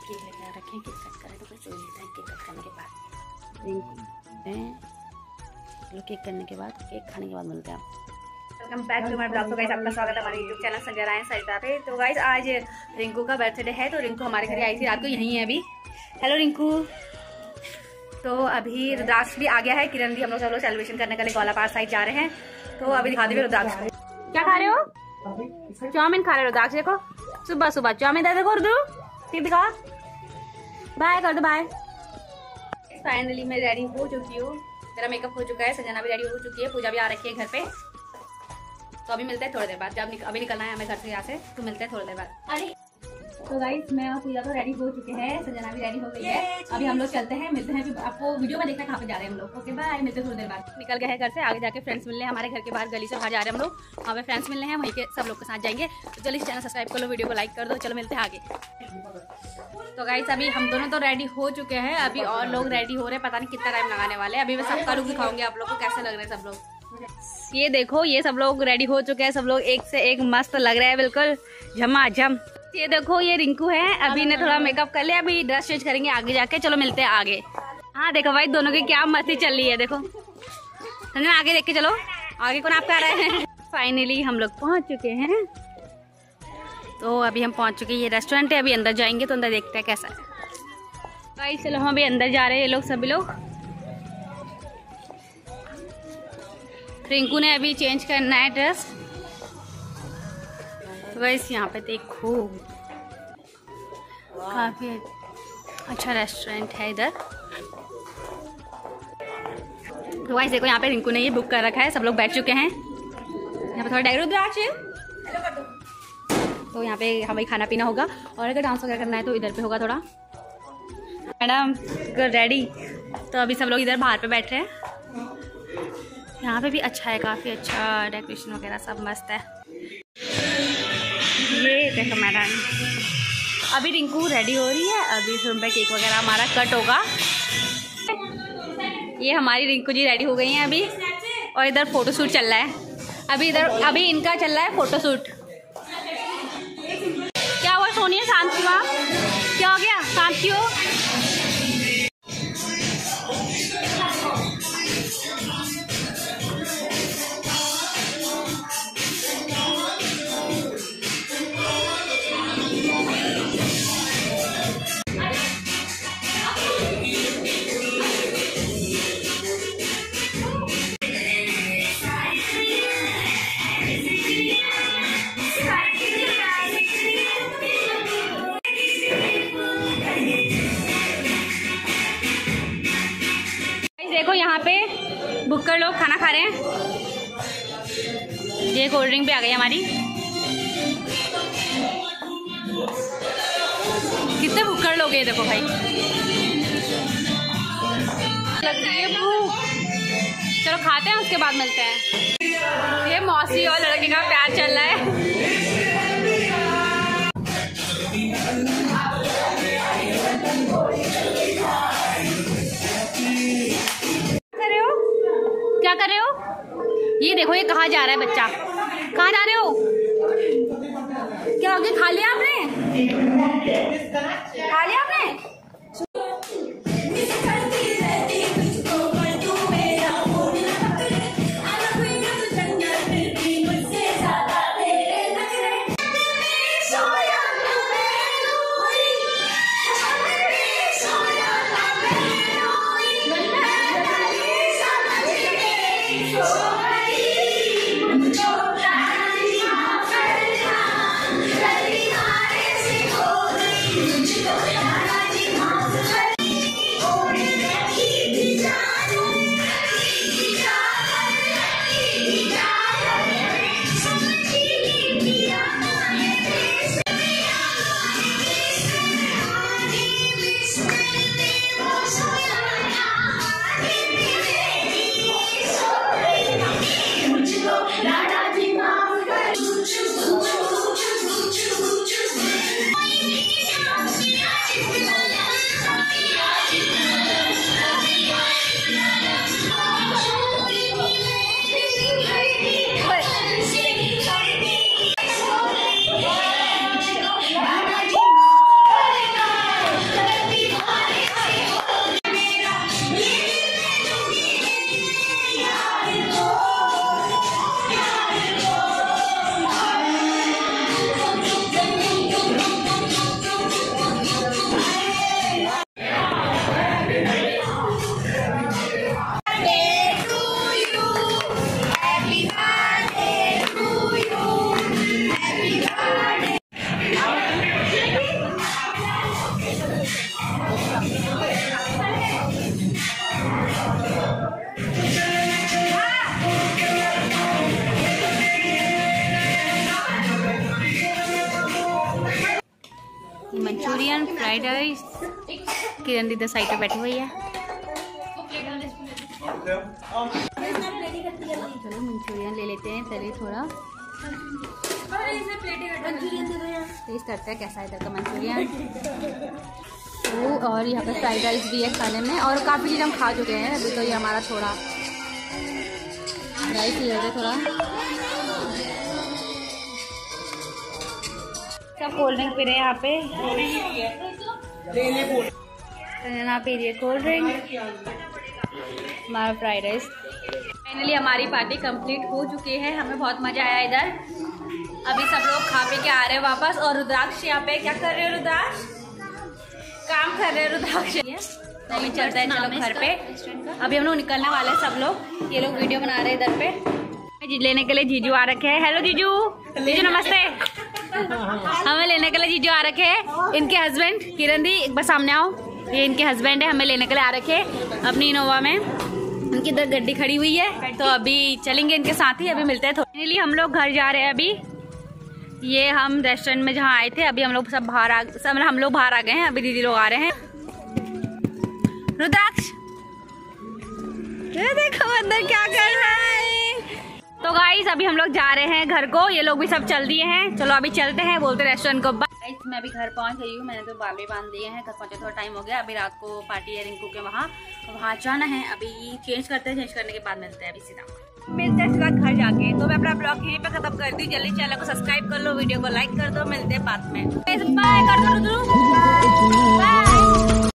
Cake लेकर रखे, cake cut करें तो कुछ मिलता है केक कट करने के बाद। केक करने के बाद, केक खाने के बाद मिलते हैं। Welcome back to my blog. तो गाइस आपका स्वागत है हमारे यूट्यूब चैनल संजय राय सरिता पे। तो गाइस आज रिंकू का बर्थडे है, तो रिंकू हमारे घर आई थी रात को, यहीं है अभी। हेलो रिंकू। तो अभी रुद्राक्ष भी आ गया है, किरण भी, हम लोग सब लोग सेलिब्रेशन करने के लिए गोला पार साइड जा रहे हैं। तो अभी दिखा देंगे रुद्राक्ष को। क्या खा रहे हो? चाउमीन खा रहे हो रुद्राक्ष। देखो सुबह सुबह चाउमीन दे दो, दिखा, बाय कर दो, बाय। फाइनली मैं रेडी हो चुकी हूँ, मेरा मेकअप हो चुका है, संजना भी रेडी हो चुकी है, पूजा भी आ रखी है घर पे। तो अभी मिलते हैं थोड़ी देर बाद, जब अभी निकलना है हमें घर से यहाँ से, तो मिलते हैं थोड़ी देर बाद। अरे तो गाइस मैं और पूजा तो रेडी हो चुके हैं, संजना भी रेडी हो गई है। अभी हम लोग चलते हैं, मिलते हैं, आपको वीडियो में देखना कहाँ पे जा रहे हैं हम लोग। ओके बाय, मिलते हैं थोड़ी देर बाद। निकल गए हैं घर से, आगे जाके फ्रेंड्स मिलने हमारे घर के बाहर गली से बाहर जा रहे हैं हम लोग, वहाँ पे फ्रेंड्स मिलने हैं, वहीं के सब लोग के साथ जाएंगे। तो जल्दी चैनल सब्सक्राइब कर लो, वीडियो को लाइक कर दो, चलो मिलते हैं आगे। तो गाइस अभी हम दोनों तो रेडी हो चुके हैं, अभी और लोग रेडी हो रहे हैं, पता नहीं कितना टाइम लगाने वाले हैं। अभी मैं सबका लुक दिखाऊंगी आप लोग को कैसे लग रहे हैं सब लोग। ये देखो ये सब लोग रेडी हो चुके हैं, सब लोग एक से एक मस्त लग रहे हैं, बिल्कुल झमाझम। ये देखो ये रिंकू है, अभी ने थोड़ा मेकअप कर लिया, अभी ड्रेस चेंज करेंगे आगे जाके, चलो मिलते हैं आगे। हाँ देखो भाई दोनों की क्या मस्ती चल रही है, देखो संजना आगे देख के चलो, आगे कौन आपका आ रहा है। फाइनली हम लोग पहुंच चुके हैं, तो अभी हम पहुंच चुके हैं, ये रेस्टोरेंट है, अभी अंदर जाएंगे तो अंदर देखते हैं कैसा है। भाई चलो हम अभी अंदर जा रहे हैं, ये लोग सभी लोग। रिंकू ने अभी चेंज करना है ड्रेस। वैस यहाँ पे देखो काफी अच्छा रेस्टोरेंट है इधर। तो वैसे देखो यहाँ पे रिंकू ने ये बुक कर रखा है, सब लोग बैठ चुके हैं यहाँ पे। थोड़ा रुद्राक्ष तो यहाँ पे हमें खाना पीना होगा, और अगर डांस वगैरह करना है तो इधर पे होगा थोड़ा। मैडम रेडी, तो अभी सब लोग इधर बाहर पे बैठ रहे हैं। यहाँ पे भी अच्छा है, काफ़ी अच्छा डेकोरेशन वगैरह सब मस्त है। ये देखो मैडम, अभी रिंकू रेडी हो रही है, अभी इस रूम पे केक वगैरह हमारा कट होगा। ये हमारी रिंकू जी रेडी हो गई हैं अभी, और इधर फोटोशूट चल रहा है अभी इनका चल रहा है फोटोशूट। क्या हुआ सोनिया, शांत हुआ? क्या हो गया, शांत क्यों? देखो यहाँ पे भुक्कड़ लोग खाना खा रहे हैं, ये कोल्ड ड्रिंक भी आ गई हमारी। कितने भुक्कड़ लोग हैं देखो भाई, लग रही है भूख। चलो खाते हैं, उसके बाद मिलते हैं। ये मौसी और लड़के का प्यार चल रहा है। क्या कर रहे हो? ये देखो ये कहाँ जा रहा है बच्चा, कहाँ जा रहे हो? क्या हो गया, खा लिया आपने? खा लिया आपने? Manchurian, fried rice. किरण दी इधर साइड पे बैठी हुई है। चलो मंचूरियन ले लेते हैं पहले थोड़ा, टेस्ट करते हैं कैसा है इधर का मंचूरियन। और यहाँ पे फ्राइड राइस भी है खाने में, और काफ़ी चीज़ हम खा चुके हैं अभी, तो ये हमारा थोड़ा राइस ले लेते थोड़ा। सब कोल्ड ड्रिंक पी रहे हैं यहाँ पे, यहाँ पे ये कोल्ड ड्रिंक, हमारा फ्राइड राइस। फाइनली हमारी पार्टी कंप्लीट हो चुकी है, हमें बहुत मज़ा आया इधर। अभी सब लोग खा पी के आ रहे हैं वापस, और रुद्राक्ष यहाँ पे क्या कर रहे हैं? रुद्राक्ष काम कर रहे हैं। रुद्राक्ष नहीं चलता है, चलो घर पे। अभी हम लोग निकलने वाले हैं सब लोग, ये लोग वीडियो बना रहे हैं इधर पे। लेने के लिए जीजू आ रखे हैं। हेलो जीजू, जीजू नमस्ते। हमें लेने के लिए जीजू आ रखे हैं, इनके हस्बैंड। किरण दी एक बार सामने आओ, ये इनके हस्बैंड है, हमें लेने के लिए आ रखे हैं अपनी इनोवा में। उनकी इधर गड्डी खड़ी हुई है, तो अभी चलेंगे इनके साथ ही। अभी मिलते हैं फाइनली हम लोग घर जा रहे हैं अभी। ये हम रेस्टोरेंट में जहाँ आए थे, अभी हम लोग सब बाहर आ गए हैं। अभी दीदी लोग आ रहे हैं। रुद्राक्ष ये देखो अंदर क्या कर रहा है। तो गाइस अभी हम लोग जा रहे हैं घर को, ये लोग भी सब चल दिए हैं। चलो अभी चलते हैं, बोलते रेस्टोरेंट को बाय। मैं अभी घर पहुंच गई हूँ, मैंने तो बाल भी बांध दिए हैं, घर पहुंचे थोड़ा टाइम हो गया। अभी रात को पार्टी है रिंकू के वहाँ जाना है। अभी चेंज करते हैं, चेंज करने के बाद मिलते हैं, अभी सीधा मिलते हैं सीधा घर जाके। तो मैं अपना ब्लॉग यहीं पे खत्म कर दी। जल्दी चैनल को सब्सक्राइब कर लो, वीडियो को लाइक कर दो, मिलते हैं बाद में। बाय कर दो।